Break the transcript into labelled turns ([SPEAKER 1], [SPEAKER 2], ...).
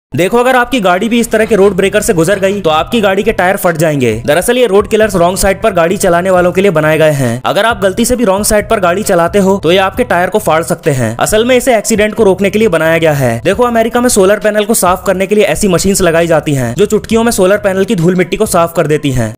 [SPEAKER 1] देखो, अगर आपकी गाड़ी भी इस तरह के रोड ब्रेकर से गुजर गई तो आपकी गाड़ी के टायर फट जाएंगे। दरअसल ये रोड किलर्स रॉन्ग साइड पर गाड़ी चलाने वालों के लिए बनाए गए हैं। अगर आप गलती से भी रॉन्ग साइड पर गाड़ी चलाते हो तो ये आपके टायर को फाड़ सकते हैं। असल में इसे एक्सीडेंट को रोकने के लिए बनाया गया है। देखो, अमेरिका में सोलर पैनल को साफ करने के लिए ऐसी मशीन्स लगाई जाती हैं जो चुटकियों में सोलर पैनल की धूल मिट्टी को साफ कर देती हैं।